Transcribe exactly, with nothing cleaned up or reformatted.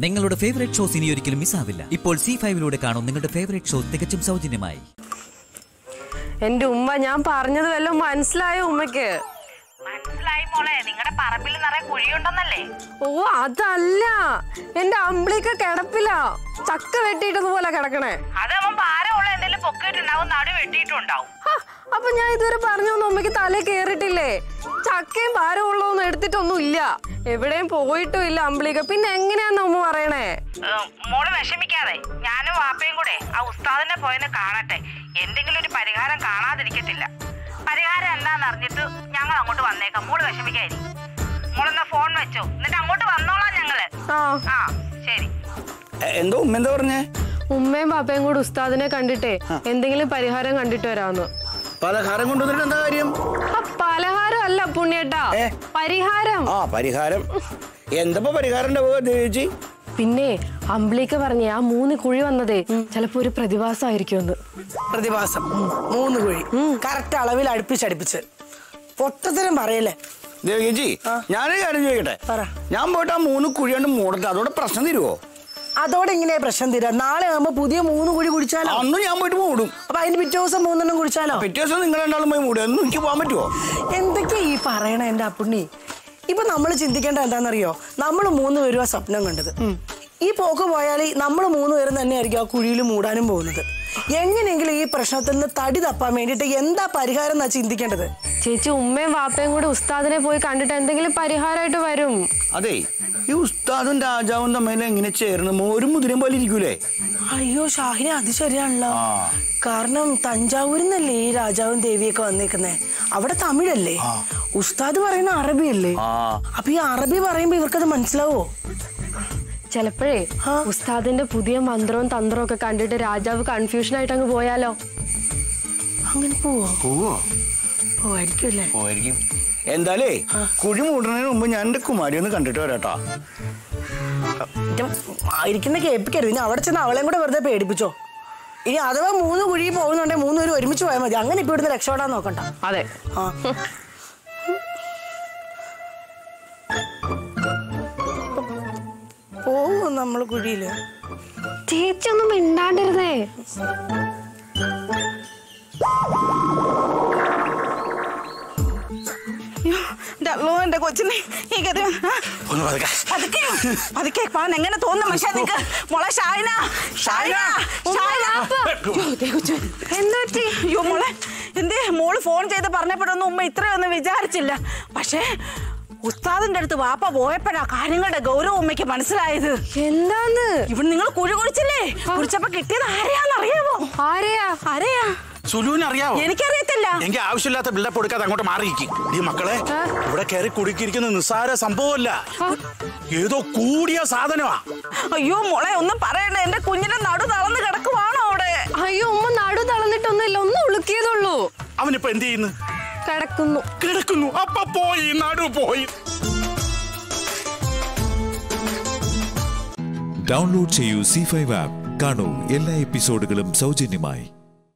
നിങ്ങളുടെ favourite shows ഇനി ഒരിക്കലും മിസ്സാവില്ല. ഇപ്പോൾ സീ ഫൈവിലൂടെ കാണും നിങ്ങളുടെ ഫേവറേറ്റ് ഷോ തികച്ചും സൗജന്യമായി. എന്റെ ഉമ്മ, ഞാൻ പറഞ്ഞത് വല്ലതും മനസ്സിലായോ ഉമ്മയ്ക്ക്? മനസ്സിലായി മോളെ, നിങ്ങളുടെ പറമ്പിൽ നിറയെ കുഴിയുണ്ടെന്നല്ലേ? ഓ അതല്ല, എന്റെ അമ്പിളിക്ക് കിടപ്പില്ല, ചക്ക വെട്ടിയിട്ടതുപോലെ കിടക്കണേ. അതാവുമ്പോ ഭാരമുള്ള എന്തെങ്കിലും പൊക്കിയിട്ടുണ്ടാവും, നടു വെട്ടിയിട്ടുണ്ടാവും. അപ്പൊ ഞാൻ ഇതുവരെ പറഞ്ഞൊന്നും ഉമ്മയ്ക്ക് തല കേറിട്ടില്ലേ? ചക്കയും ഭാരമുള്ളതൊന്നും എടുത്തിട്ടൊന്നും ഇല്ല, എവിടെയും പോയിട്ടും ഇല്ല അമ്പിളിക. പിന്നെ എങ്ങനെയാന്ന് ഉമ്മ പറയണേ? മോള് വിഷമിക്കാതെ, ഞാനും വാപ്പയും കൂടെ ആ ഉസ്താദിനെ പോയെന്ന് കാണട്ടെ. എന്തെങ്കിലും ഒരു പരിഹാരം കാണാതിരിക്കത്തില്ല. പരിഹാരം എന്താന്ന് അറിഞ്ഞിട്ട് ഞങ്ങൾ അങ്ങോട്ട് വന്നേക്കാം. മോള് വിഷമിക്കാതി. മോളെന്നാ ഫോൺ വെച്ചോ, എന്നിട്ട് അങ്ങോട്ട് വന്നോളാം ഞങ്ങള്. ആ ശരി. എന്തോ ഉമ്മ എന്താ പറഞ്ഞേ? ഉമ്മയും പാപ്പയും കൂടെ ഉസ്താദിനെ കണ്ടിട്ടേ എന്തെങ്കിലും പരിഹാരം കണ്ടിട്ട് വരാന്ന്. പലഹാരം കൊണ്ടുവന്നിട്ട് എന്താ കാര്യം? പലഹാരം അല്ല പുണ്യേട്ടാ, പരിഹാരം. ആ പരിഹാരം. എന്തപ്പോ പരിഹാരം ഉണ്ടാവുക ചേച്ചി? പിന്നെ അമ്പിളിക്ക് പറഞ്ഞേ ആ മൂന്ന് കുഴി വന്നതേ ചിലപ്പോ ഒരു പ്രതിഭാസമായിരിക്കുമെന്ന്. പ്രതിഭാസം മൂന്ന് കുഴി കറക്റ്റ് അളവിൽ അടുപ്പിച്ചടുപ്പിച്ച് പൊട്ടത്തരം പറയല്ലേ ചേച്ചി? ഞാനൊരു കാര്യം ചോദിക്കട്ടെ, ഞാൻ പോയിട്ട് ആ മൂന്ന് കുഴി കൊണ്ട് മൂടട്ടെ, അതോടെ പ്രശ്നം തീരുവോ? അതോടെ എങ്ങനെയാ പ്രശ്നം തീരാ? നാളെ ആകുമ്പോ പുതിയ മൂന്ന് കുഴി കുടിച്ചാലോ? അന്ന് ഞാൻ പോയിട്ട് മൂടും. അപ്പൊ അതിന് പിറ്റേ ദിവസം മൂന്നെണ്ണം കുടിച്ചാലോ? പിറ്റേ ദിവസം നിങ്ങൾ രണ്ടാളും പോയി മൂടും. ഒന്നും എനിക്ക് പോകാൻ പറ്റുമോ? എന്തൊക്കെയാ ഈ പറയണ എന്റെ അപ്പുണ്ണി? ഇപ്പൊ നമ്മൾ ചിന്തിക്കേണ്ട എന്താണെന്നറിയോ? നമ്മൾ മൂന്ന് പേരും ആ സ്വപ്നം കണ്ടത്. ഈ പോക്ക് പോയാൽ നമ്മൾ മൂന്ന് പേരും തന്നെയായിരിക്കും ആ കുഴിയിൽ മൂടാനും പോകുന്നത്. എങ്ങനെയെങ്കിലും ഈ പ്രശ്നത്തിൽ നിന്ന് തടി തപ്പാൻ വേണ്ടിട്ട് എന്താ പരിഹാരം എന്നാ ചിന്തിക്കേണ്ടത്. ചേച്ചി, ഉമ്മയും വാപ്പയും കൂടെ ഉസ്താദിനെ പോയി കണ്ടിട്ട് എന്തെങ്കിലും പരിഹാരമായിട്ട് വരും. അതെ, ഈ ഉസ്താദും രാജാവും തമ്മിൽ എങ്ങനെ ചേർന്ന് മോരും മുതിരും പോലെ ഇരിക്കൂലേ? അയ്യോ ഷാഹിന, അത് ശരിയാണല്ലോ. കാരണം തഞ്ചാവൂരിൽ നിന്നല്ലേ ഈ രാജാവും ദേവിയൊക്കെ വന്നേക്കുന്നേ. അവിടെ തമിഴല്ലേ, ഉസ്താദ് പറയുന്ന അറബിയല്ലേ. അപ്പൊ ഈ അറബി പറയുമ്പോ ഇവർക്കത് മനസ്സിലാവോ? ചിലപ്പോഴേ ഉസ്താദിന്റെ പുതിയ മന്ത്രവും തന്ത്രവും ഒക്കെ കണ്ടിട്ട് രാജാവ് കൺഫ്യൂഷൻ ആയിട്ട് അങ്ങ് പോയാലോ? അങ്ങനെ പോവോ? പോവോ? പോവായിരിക്കുമല്ലേ? പോവായിരിക്കും. എന്തായാലേ കുഴി മൂടുന്നതിന് മുമ്പ് ഞാൻ എന്റെ കുമാരി ഒന്ന് കണ്ടിട്ട് വരാട്ടോ. ആയിരിക്കുന്ന കേൾപ്പിക്കരുത്. ഇനി അവിടെ ചെന്ന് അവളെയും കൂടെ വെറുതെ പേടിപ്പിച്ചോ. ഇനി അഥവാ മൂന്ന് കുഴി പോകുന്നുണ്ടെങ്കിൽ മൂന്ന് പേര് ഒരുമിച്ച് പോയാൽ മതി. അങ്ങനെ ഇപ്പൊ ഇവിടുന്ന് രക്ഷപ്പെടാൻ നോക്കണ്ട. അതെ. ആ പോവും നമ്മള് കുഴിയില്. ചേച്ചി ഒന്നും മിണ്ടാണ്ടിരുന്നേ. എന്റെ കൊച്ചിനെ ഈ ഗതി എങ്ങനെ തോന്നുന്നു മനുഷ്യ നിനക്ക്? മോളെ ഷാഹിന, ഷാഹിന, അയ്യോ മോളെ എന്തേ? മോള് ഫോൺ ചെയ്ത് പറഞ്ഞപ്പോഴൊന്നും ഉമ്മ ഇത്രയൊന്നും വിചാരിച്ചില്ല. പക്ഷേ ഉസ്താദിന്റെ അടുത്ത് വാപ്പ പോയപ്പോഴാ കാര്യങ്ങളുടെ ഗൗരവം ഉമ്മയ്ക്ക് മനസ്സിലായത്. എന്താന്ന്? ഇവിടെ നിങ്ങൾ കുഴി കുഴിച്ചില്ലേ? കുഴിച്ചപ്പോ കിട്ടിയത് ആരെയാന്നറിയാമോ? ആരെയാ? ആരെയാ? സുലുവിന് അറിയാവോ? എനിക്കറിയത്തില്ല. എനിക്ക് ആവശ്യമില്ലാത്ത ബിൽഡപ്പ് കൊടുക്കാതെ അങ്ങോട്ട് മാറിയിരിക്കും. ഈ മക്കളെ ഇവിടെ കയറി കുടുക്കിയിരിക്കുന്ന നിസ്സാര സംഭവമല്ല, ഏതോ കൂടിയ സാധനമാ. അയ്യോ മോളെ ഒന്നും പറയണ്ട, എന്റെ കുഞ്ഞിന്റെ നടു തളർന്ന് കിടക്കുവാണോ അവിടെ? അയ്യോ ഉമ്മ, നടു തളർന്നിട്ടൊന്നുമില്ല, ഒന്ന് ഉളുക്കിയതുള്ളൂ. അവനിപ്പോ എന്ത് ചെയ്യുന്നു? കിടക്കുന്നു. കിടക്കുന്നു. അപ്പൊ പോയി, നടു പോയി. ഡൗൺലോഡ് ചെയ്യൂ സീ ഫൈവ് ആപ്പ്. കാണൂ എല്ലാ എപ്പിസോഡുകളും സൗജന്യമായി.